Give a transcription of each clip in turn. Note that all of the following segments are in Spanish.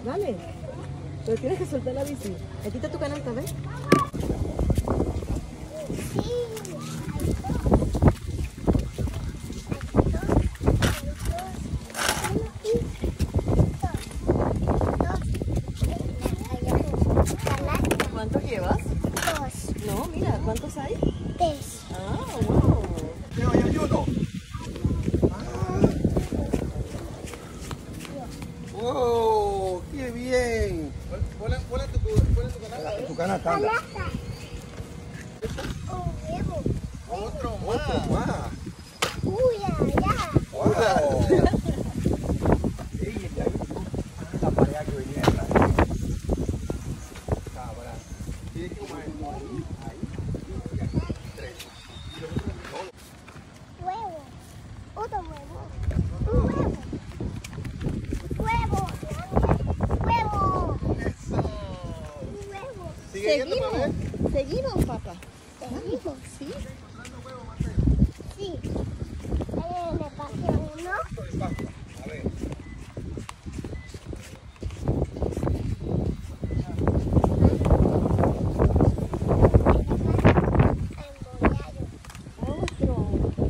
Dale. Pero tienes que soltar la bici. Aquí está tu canasta, ¿ves? ¿Cuántos llevas? 2. No, mira, ¿cuántos hay? 3. Ah, wow. Yo ayudo. ¡Wow! ¡Qué bien! Ponle tu canasta. Anda. Un huevo. Otro más. Uy, allá. ¡Wow! La pareja que venía atrás. Cabra. Tiene que comer ahí. Y aquí. 3. Huevo. Otro huevo. Un huevo. Huevo. Huevo. ¡Eso! Un huevo. ¿Sigue yendo para ver? Seguimos, papá. ¿Seguimos? Sí. Sí. Me pasé uno. A ver. Otro.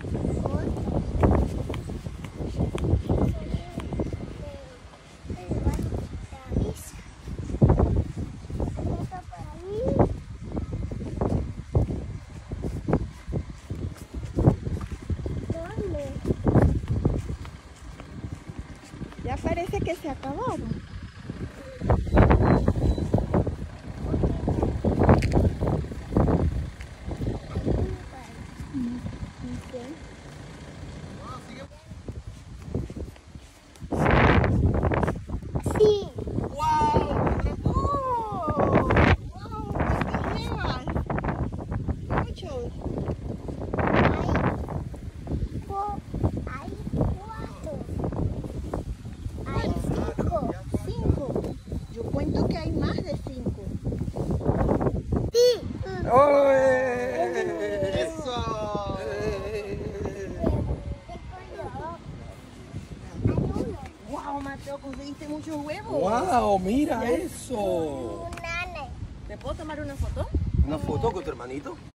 Ya parece que se acabaron. Sí. ¡Wow! ¡Oh! ¡Wow! ¿Cuántos llevas? Muchos. Hay 4. Hay 5. 5. Yo cuento que hay más de 5. Sí. ¡Eso! ¡Wow, Mateo! Conseguiste muchos huevos. ¡Wow! ¡Mira eso! Un nane. ¿Te puedo tomar una foto? ¿Una foto con tu hermanito?